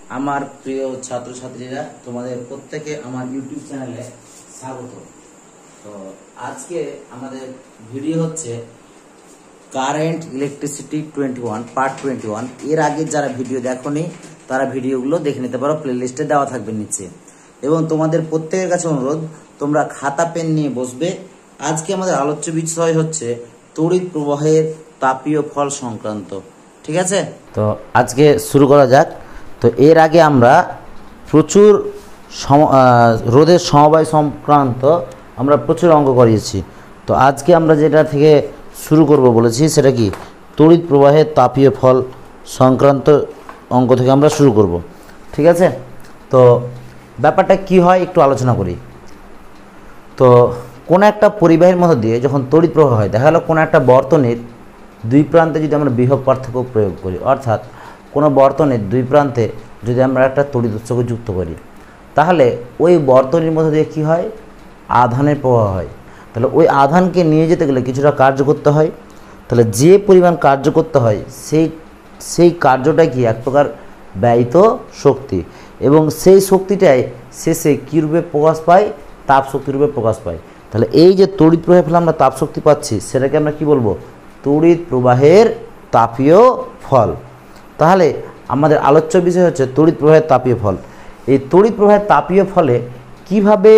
আমার প্রিয় ছাত্রছাত্রীরা, তোমাদের প্রত্যেকে আমার ইউটিউব চ্যানেলে স্বাগত। তো আজকে আমাদের ভিডিও হচ্ছে কারেন্ট ইলেকট্রিসিটি 21 পার্ট 21। এর আগে যারা ভিডিও দেখোনি তারা ভিডিওগুলো দেখে নিতে পারো, প্লেলিস্টে দেওয়া থাকবে নিচে। এবং তোমাদের প্রত্যেকের কাছে অনুরোধ, তোমরা খাতা পেন নিয়ে বসবে। আজকে আমাদের আলোচ্য বিষয় হচ্ছে তড়িৎ প্রবাহের তাপীয় ফল সংক্রান্ত। ঠিক আছে, তো আজকে শুরু করা যাক। তো এর আগে আমরা প্রচুর রোধের সমবায় সংক্রান্ত আমরা প্রচুর অঙ্ক করিয়েছি। তো আজকে আমরা যেটা থেকে শুরু করব বলেছি সেটা কি, তড়িৎ প্রবাহের তাপীয় ফল সংক্রান্ত অঙ্ক থেকে আমরা শুরু করব। ঠিক আছে, তো ব্যাপারটা কি হয় একটু আলোচনা করি। তো কোনো একটা পরিবাহের মধ্য দিয়ে যখন তড়িৎ প্রবাহ হয়, দেখা গেল কোনো একটা বর্তনীর দুই প্রান্তে যদি আমরা বিভব পার্থক্য প্রয়োগ করি, অর্থাৎ কোনো বর্তনীর দুই প্রান্তে যদি আমরা একটা তড়িৎ উৎসকে যুক্ত করি, তাহলে ওই বর্তনীর মধ্যে দিয়ে কী হয়, আধানের প্রবাহ হয়। তাহলে ওই আধানকে নিয়ে যেতে গেলে কিছুটা কার্য করতে হয়। তাহলে যে পরিমাণ কার্য করতে হয় সেই কার্যটাই কি এক প্রকার ব্যয়িত শক্তি, এবং সেই শক্তিটাই শেষে কী রূপে প্রকাশ পায়, তাপ শক্তি রূপে প্রকাশ পায়। তাহলে এই যে তড়িৎ প্রবাহের ফলে আমরা তাপ শক্তি পাচ্ছি, সেটাকে আমরা কি বলবো, তড়িৎ প্রবাহের তাপীয় ফল। তাহলে আমাদের আলোচ্য বিষয় হচ্ছে তড়িৎ প্রবাহের তাপীয় ফল। এই তড়িৎ প্রবাহের তাপীয় ফলে কিভাবে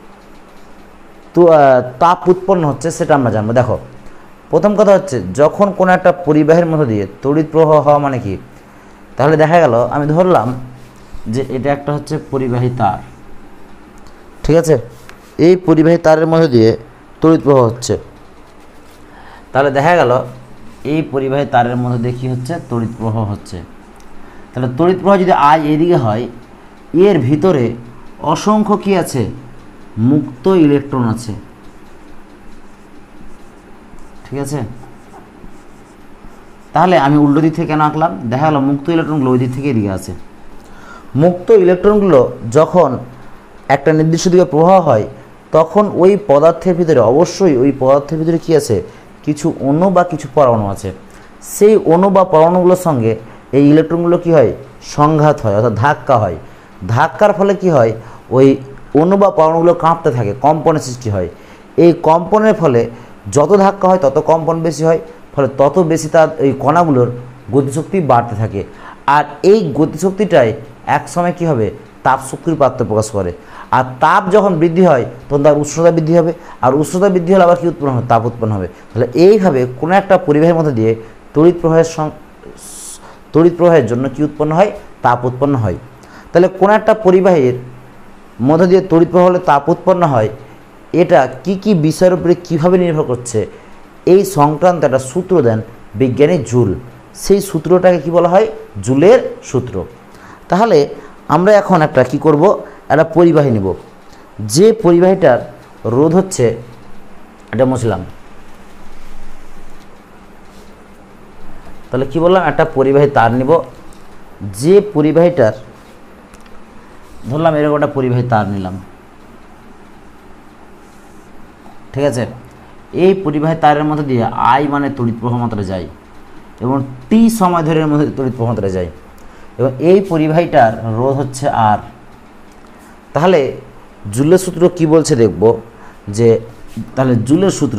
তাপ উৎপন্ন হচ্ছে সেটা আমরা জানবো। দেখো, প্রথম কথা হচ্ছে যখন কোনো একটা পরিবাহের মধ্য দিয়ে তড়িৎ প্রবাহ হওয়া মানে কি, তাহলে দেখা গেল আমি ধরলাম যে এটা একটা হচ্ছে পরিবাহী তার। ঠিক আছে, এই পরিবাহী তারের মধ্য দিয়ে তড়িৎ প্রবাহ হচ্ছে। তাহলে দেখা গেল এই পরিবাহী তারের মধ্যে দিয়ে কী হচ্ছে, তড়িৎ প্রবাহ হচ্ছে। তাহলে তড়িৎ প্রবাহ যদি আই এদিকে হয়, এর ভিতরে অসংখ্য কি আছে, মুক্ত ইলেকট্রন আছে। ঠিক আছে, তাহলে আমি উল্টো দিক থেকে কেন আঁকলাম, দেখা গেল মুক্ত ইলেকট্রনগুলো ওই দিক থেকে এদিকে আছে। মুক্ত ইলেকট্রনগুলো যখন একটা নির্দিষ্ট দিকে প্রবাহ হয়, তখন ওই পদার্থের ভিতরে অবশ্যই ওই পদার্থের ভিতরে কী আছে, কিছু অণু বা কিছু পরমাণু আছে। সেই অণু বা পরমাণুগুলোর সঙ্গে এই ইলেকট্রনগুলো কি হয়, সংঘাত হয়, অর্থাৎ ধাক্কা হয়। ধাক্কার ফলে কি হয়, ওই অণু বা পরমাণুগুলো কাঁপতে থাকে, কম্পনের সৃষ্টি হয়। এই কম্পনের ফলে যত ধাক্কা হয় তত কম্পন বেশি হয়, ফলে তত বেশি তার এই কণাগুলোর গতিশক্তি বাড়তে থাকে। আর এই গতিশক্তিটাই একসময় কী হবে, তাপ শক্তির পাত্র প্রকাশ করে। আর তাপ যখন বৃদ্ধি হয় তখন তার উষ্ণতা বৃদ্ধি হবে, আর উষ্ণতা বৃদ্ধি হলে আবার কী উৎপন্ন হবে, তাপ উৎপন্ন হবে। তাহলে এইভাবে কোনো একটা পরিবাহের মধ্যে দিয়ে তড়িৎ প্রবাহের জন্য কী উৎপন্ন হয়, তাপ উৎপন্ন হয়। তাহলে কোনো একটা পরিবাহের মধ্যে দিয়ে তড়িৎ প্রবাহ হলে তাপ উৎপন্ন হয়, এটা কি কি বিষয়ের উপরে কীভাবে নির্ভর করছে, এই সংক্রান্ত একটা সূত্র দেন বিজ্ঞানী জুল। সেই সূত্রটাকে কি বলা হয়, জুলের সূত্র। তাহলে আমরা এখন একটা কি করব, একটা পরিবাহী নিব। যে পরিবাহীটার রোধ হচ্ছে, এটা মুছলাম। তাহলে কি বললাম, একটা পরিবাহী তার নিব। যে পরিবাহীটার, ধরলাম এরকম একটা পরিবাহী তার নিলাম। ঠিক আছে, এই পরিবাহী তারের মধ্যে দিয়ে আই মানে তড়িৎ প্রবাহ মাত্রা যায়, এবং টি সময় ধরে এর মধ্যে তড়িৎ প্রবাহ মাত্রা যায়, এবং এই পরিবাহীটার রোধ হচ্ছে আর। তাহলে জুলের সূত্র কি বলছে দেখব, যে তাহলে জুলের সূত্র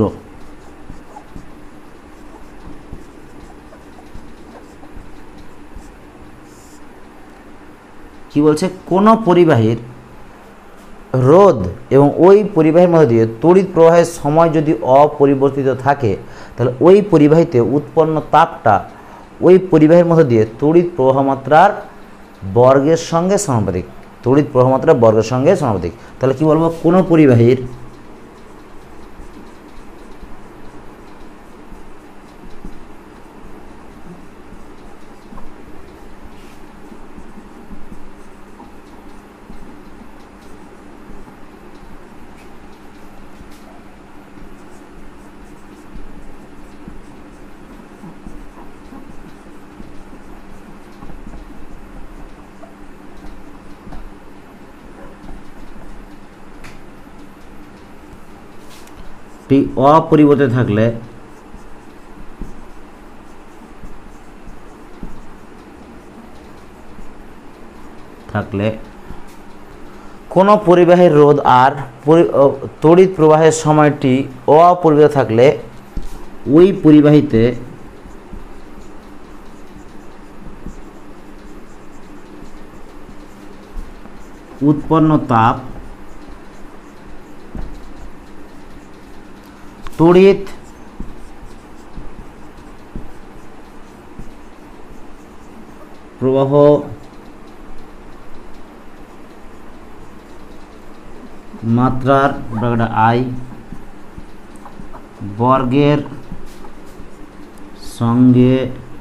কি বলছে, কোনো পরিবাহীর রোধ এবং ওই পরিবাহীর মধ্যে দিয়ে তড়িৎ প্রবাহের সময় যদি অপরিবর্তিত থাকে, তাহলে ওই পরিবাহীতে উৎপন্ন তাপটা ওই পরিবাহীর মধ্যে দিয়ে তড়িৎ প্রবাহ মাত্রার বর্গের সঙ্গে সমানুপাতিক। তড়িৎ প্রবাহ মাত্রার বর্গের সঙ্গে সমানুপাতিক। তাহলে কি বলবো, কোনো পরিবাহীর অপরিবর্তিত থাকলে থাকলে কোনো পরিবাহীর রোধ আর তড়িৎ প্রবাহের সময়টি অপরিবর্তিত থাকলে ওই পরিবাহীতে উৎপন্ন তাপ তড়িৎ প্রবাহ মাত্রার আই বর্গের সঙ্গে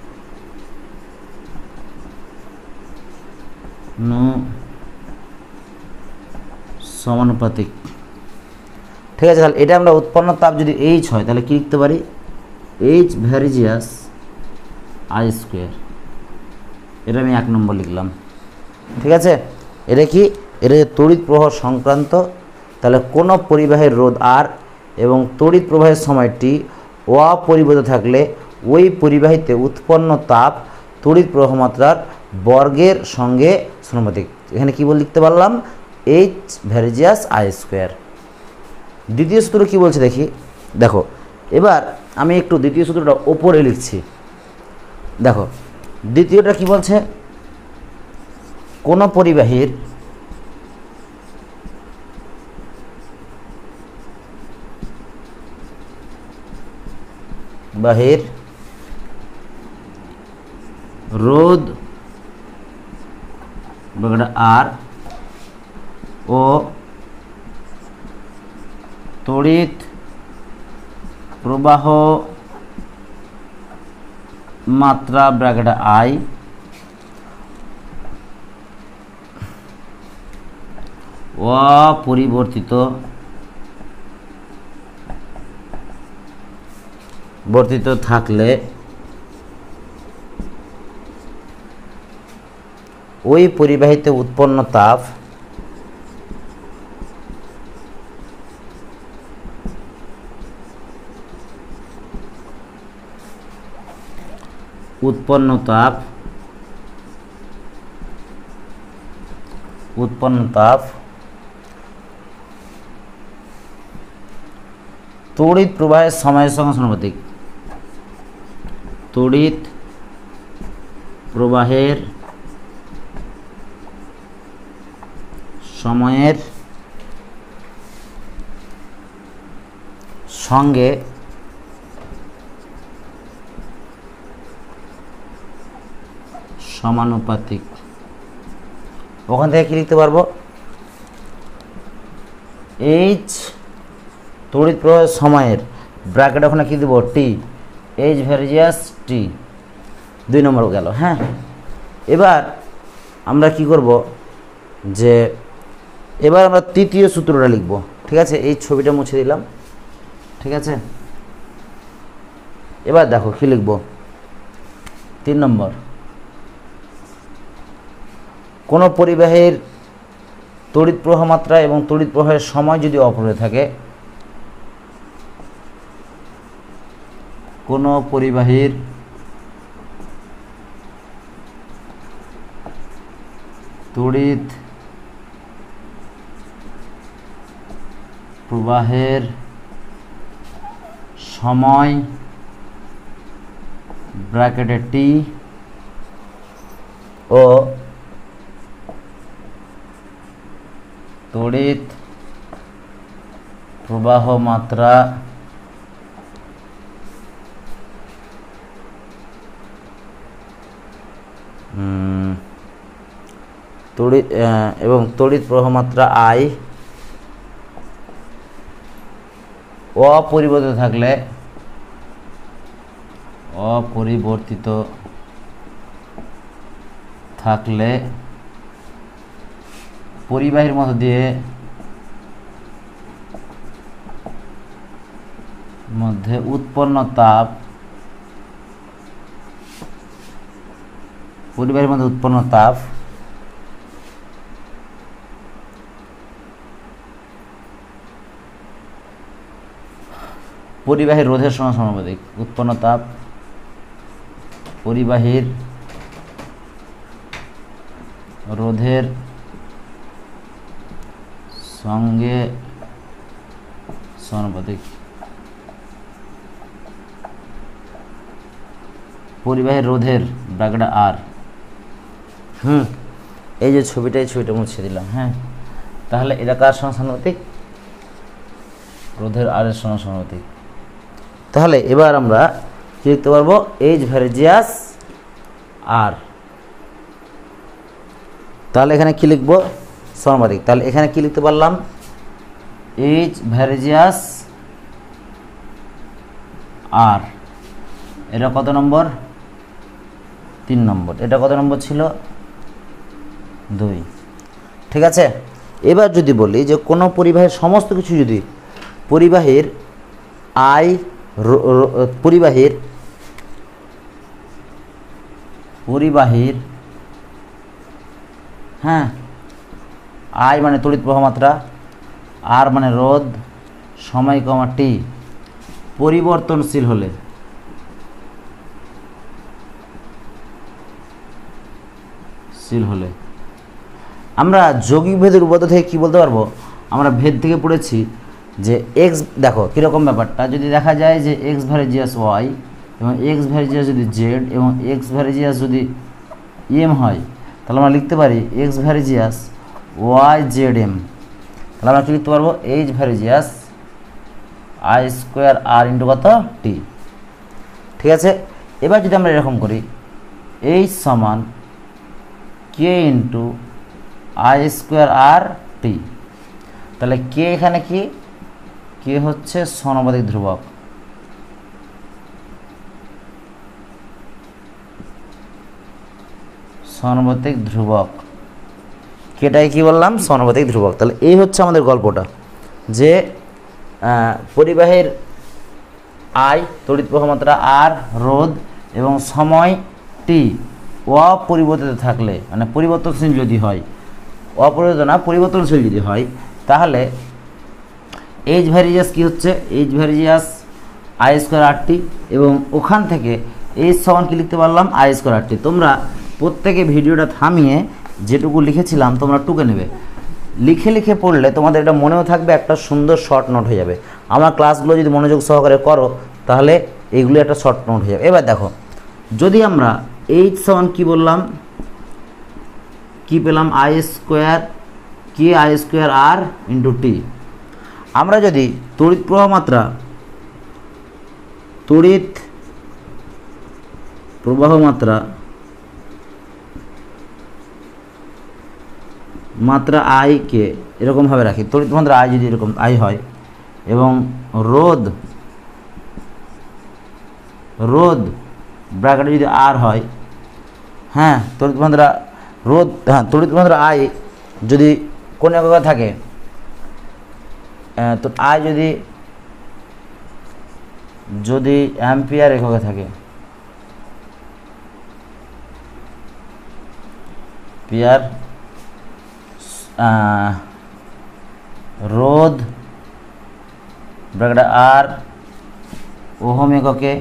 সমানুপাতিক। ঠিক আছে, তাহলে এটা আমরা উৎপন্ন তাপ যদি এইচ হয় তাহলে কি লিখতে পারি, এইচ ভ্যারিজিয়াস আই স্কোয়ার। এটা আমি 1 নম্বর লিখলাম। ঠিক আছে, এটা কি, এটা তড়িৎ প্রবাহ সংক্রান্ত। তাহলে কোনো পরিবাহের রোধ আর এবং তড়িৎ প্রবাহের সময়টি অপরিবর্তিত থাকলে ওই পরিবাহীতে উৎপন্ন তাপ তড়িৎ প্রবাহ মাত্রার বর্গের সঙ্গে সমানুপাতিক। এখানে কি বলে লিখতে পারলাম, এইচ ভ্যারিজিয়াস আই স্কোয়ার। দ্বিতীয় সূত্র কি বলছে দেখি, দেখো এবার আমি একটু দ্বিতীয় সূত্রটা ওপরে লিখছি। দেখো দ্বিতীয়টা কি বলছে, কোনো পরিবাহীর রোধ আর ও তড়িৎ প্রবাহ মাত্রা আই অপরিবর্তিত থাকলে ওই পরিবাহীতে উৎপন্ন তাপ তড়িৎ প্রবাহের সময়ের সঙ্গে সমানুপাতিক। তড়িৎ প্রবাহের সময়ের সঙ্গে সমানুপাতিক। ওখান থেকে কি লিখতে পারবো, এইচ তড়িৎ প্রবাহের সময়ের ব্র্যাকেট ওখানে কি দেবো, টি, এইচ ভ্যারিজিয়াস টি। 2 নম্বর গেল। হ্যাঁ, এবার আমরা কি করব, যে এবার আমরা তৃতীয় সূত্রটা লিখব। ঠিক আছে, এই ছবিটা মুছে দিলাম। ঠিক আছে, এবার দেখো কি লিখব, 3 নম্বর, কোনো পরিবাহীর তড়িৎ প্রবাহ মাত্রা এবং তড়িৎ প্রবাহের সময় যদি অপরিবর্তিত থাকে, কোনো পরিবাহীর তড়িৎ প্রবাহের সময় ব্র্যাকেটে টি ও তড়িৎ প্রবাহ মাত্রা তড়িৎ প্রবাহ মাত্রা আই অপরিবর্তিত থাকলে পরিবাহীর মধ্য দিয়ে উৎপন্ন তাপ পরিবাহীর মধ্যে উৎপন্ন তাপ পরিবাহীর রোধের সঙ্গে সমানুপাতিক। উৎপন্ন তাপ পরিবাহীর রোধের সঙ্গে সমানুপাতিক পরিবাহীর রোধের ব্র্যাকেট আর। এই যে ছবিটা মুছে দিলাম। হ্যাঁ, তাহলে এটা কার সঙ্গে সমানুপাতিক? রোধের আর এর সঙ্গে সমানুপাতিক। তাহলে এবার আমরা কি লিখতে পারবো? H varies as R. তাহলে এখানে কি লিখবো? সমানুপাতিক। তাহলে এখানে কি লিখতে পারলাম? H varies as R. এটা কত নম্বর? 3 নম্বর। এটা কত নম্বর ছিল? 2। ঠিক আছে। এবার যদি বলি যে কোনো পরিবাহীর সমস্ত কিছু যদি পরিবাহীর হ্যাঁ, আই মানে তড়িৎ প্রবাহ মাত্রা, আর মানে রোধ, সময় কমা টি পরিবর্তনশীল হলে আমরা যৌগিক ভেদের উপাত্ত থেকে কি বলতে পারবো? আমরা ভেদ থেকে পড়েছি যে এক্স, দেখো কীরকম ব্যাপারটা, যদি দেখা যায় যে এক্স ভ্যারিজিয়াস ওয়াই এবং এক্স ভ্যারিজিয়াস যদি জেড এবং এক্স ভ্যারিজিয়াস যদি এম হয়, তাহলে আমরা লিখতে পারি X varies as Y Z M. তাহলে আমরা কী লিখতে পারবো? H varies as I square R into কত? টি। ঠিক আছে। এবার যদি আমরা এরকম করি, এইচ সমান K into I square R T, তাহলে কে এখানে কি? কে হচ্ছে সমানুপাতিক ধ্রুবক। সমানুপাতিক ধ্রুবক, কেটাই কি বললাম? সমানুপাতিক ধ্রুবক। তাহলে এই হচ্ছে আমাদের গল্পটা, যে পরিবাহের আই তড়িৎ প্রবাহ মাত্রা আর, রোধ এবং সময় টি অপরিবর্তিত থাকলে, মানে পরিবর্তনশীল যদি হয়, অপরিবর্তিত না পরিবর্তনশীল যদি হয়, তাহলে এইচ ভ্যারিজিয়াস কি হচ্ছে? H varies as I square R T, এবং ওখান থেকে এইচ সমান কি লিখতে পারলাম? I square R T. তোমরা প্রত্যেকে ভিডিওটা থামিয়ে যেটুকু লিখেছিলাম তোমরা টুকে নেবে, লিখে পড়লে তোমাদের এটা মনেও থাকবে, একটা সুন্দর শর্ট নোট হয়ে যাবে। আমার ক্লাসগুলো যদি মনোযোগ সহকারে করো তাহলে এইগুলো একটা শর্ট নোট হয়ে যাবে। এবার দেখো, যদি আমরা এইচ সমান কি বললাম, কি পেলাম? I square K I square R into T. আমরা যদি তড়িৎ প্রবাহ মাত্রা, মাত্রা আইকে এরকমভাবে রাখি, তড়িৎ মাত্রা আই যদি এরকম আই হয়, এবং রোধ ব্র্যাকেটে যদি আর হয়, হ্যাঁ, তড়িৎ মাত্রা রোধ, হ্যাঁ, তড়িৎ মাত্রা আই যদি কোন এককে থাকে, তো আই যদি অ্যাম্পিয়ার এককে থাকে, পিয়ার, রোধ ব্র্যাকেট আর ওহম এককে,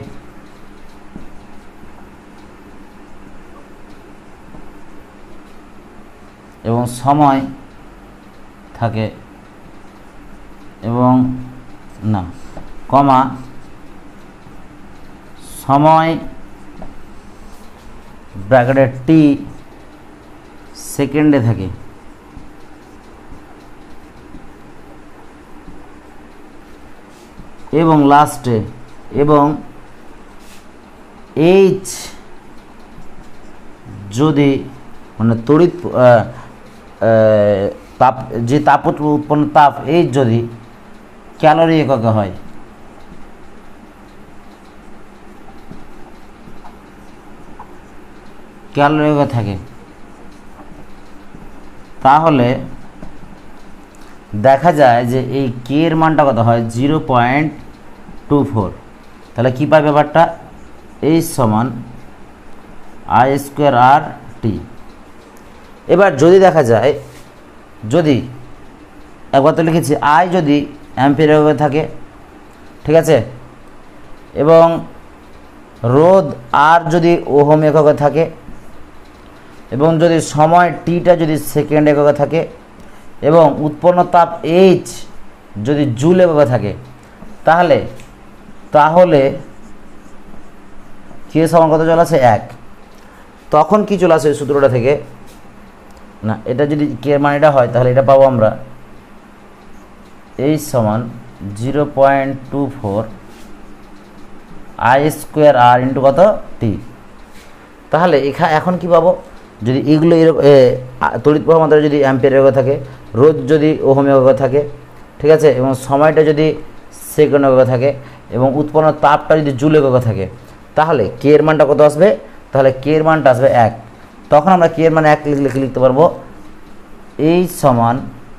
এবং সময় থাকে, এবং না কমা সময় ব্র্যাকেটে টি সেকেন্ডে থাকে, এবং লাস্টে, এবং এইচ যদি মানে তড়িৎ তাপ, যে তাপ উৎপন্ন তাপ, এইচ যদি ক্যালোরি এককে হয়, ক্যালোরি এককে থাকে, তাহলে দেখা যায় যে এই কে এর মানটা কত হয়? 0.24। তাহলে কী পাই ব্যাপারটা? এইচ সমান আই স্কোয়ার আর টি। এবার যদি দেখা যায়, যদি একবার তো লিখেছি আই যদি অ্যাম্পিয়ার এককে থাকে, ঠিক আছে, এবং রোধ আর যদি ওহম এককে থাকে, এবং যদি সময় টিটা যদি সেকেন্ড এককে থাকে এবং উৎপন্ন তাপ এইচ যদি জুল এককে থাকে, তাহলে কে সমান কত চলে আসে 1। তখন কি চলে আসে সূত্রটা থেকে, না এটা যদি কে এর মান এটা হয় তাহলে এটা পাবো আমরা এইচ সমান 0.24 I² ইন্টু কত টি। তাহলে এখন কি পাবো, যদি এগুলো তড়িৎ প্রবাহ মাত্রা যদি অ্যাম্পিয়ার এককে থাকে, রোধ যদি ওহম এককে থাকে, ঠিক আছে, এবং সময়টা যদি সেকেন্ড এককে থাকে এবং উৎপন্ন তাপটা যদি জুল এককে থাকে, তাহলে কে এর মানটা কত আসবে, তাহলে কে এর মানটা আসবে 1। তখন আমরা কে এর মান 1 লিখতে পারবো এইচ সমান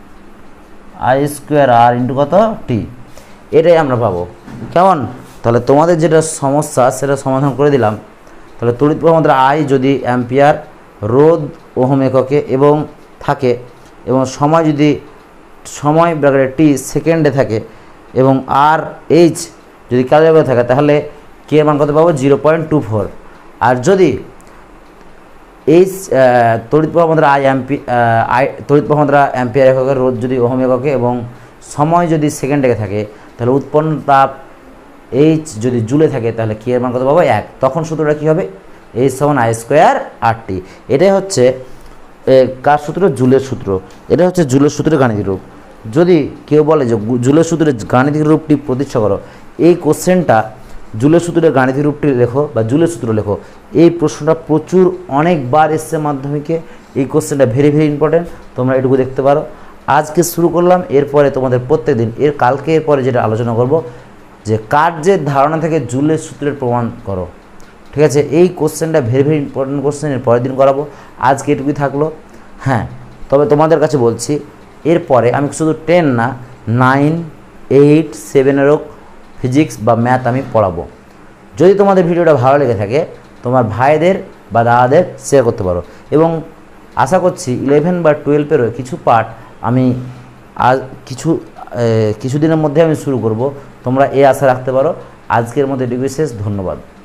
I² ইন্টু কত টি। এটাই আমরা পাবো। কেমন? তাহলে তোমাদের যেটা সমস্যা সেটা সমাধান করে দিলাম। তাহলে তড়িৎ প্রবাহ মাত্রা আই যদি অ্যাম্পিয়ার, রোধ ওহম এককে এবং থাকে, এবং সময় যদি ব্র্যাকেটে টি সেকেন্ডে থাকে এবং আর এইচ যদি কাজে থাকে, তাহলে কে এর মান কত পাবো 0.24। আর যদি এইচ তড়িৎ প্রবাহ মাত্রা তড়িৎ প্রবাহ মাত্রা অ্যাম্পিয়ার এককে, রোধ যদি ওহম এককে এবং সময় যদি সেকেন্ডে থাকে, তাহলে উৎপন্ন তাপ এইচ যদি জুলে থাকে, তাহলে কে এর মান কত পাবো 1। তখন সূত্রটা কী হবে, এইচ সমান I²RT। এটাই হচ্ছে কার সূত্র, জুলের সূত্র। এটা হচ্ছে জুলের সূত্রের গাণিতিক রূপ। যদি কেউ বলে যে জুলের সূত্রের গাণিতিক রূপটি প্রতিষ্ঠা করো, এই কোশ্চেনটা জুলের সূত্রের গাণিতিক রূপটি লেখো বা জুলের সূত্র লেখো, এই প্রশ্নটা প্রচুর অনেকবার এসছে মাধ্যমিকে। এই কোশ্চেনটা ভেরি ইম্পর্টেন্ট, তোমরা এটুকু দেখতে পারো। আজকে শুরু করলাম, এরপরে তোমাদের প্রত্যেক দিন কালকে এরপরে যেটা আলোচনা করব যে কার্যের ধারণা থেকে জুলের সূত্রের প্রমাণ করো। ঠিক আছে, এই কোশ্চেনটা ভেরি ইম্পর্টেন্ট কোশ্চেন, এর পরের দিন করাবো। আজকে এটুকুই থাকলো। হ্যাঁ, তবে তোমাদের কাছে বলছি, এরপরে আমি শুধু 10 না 9, 8, 7 ফিজিক্স বা ম্যাথ আমি পড়াবো। যদি তোমাদের ভিডিওটা ভালো লেগে থাকে, তোমার ভাইদের বা দাদাদের শেয়ার করতে পারো। এবং আশা করছি 11 বা 12-এরও কিছু পার্ট আমি কিছুদিনের মধ্যে আমি শুরু করব। তোমরা এই আশা রাখতে পারো। আজকের মধ্যে এটুকুই শেষ। ধন্যবাদ।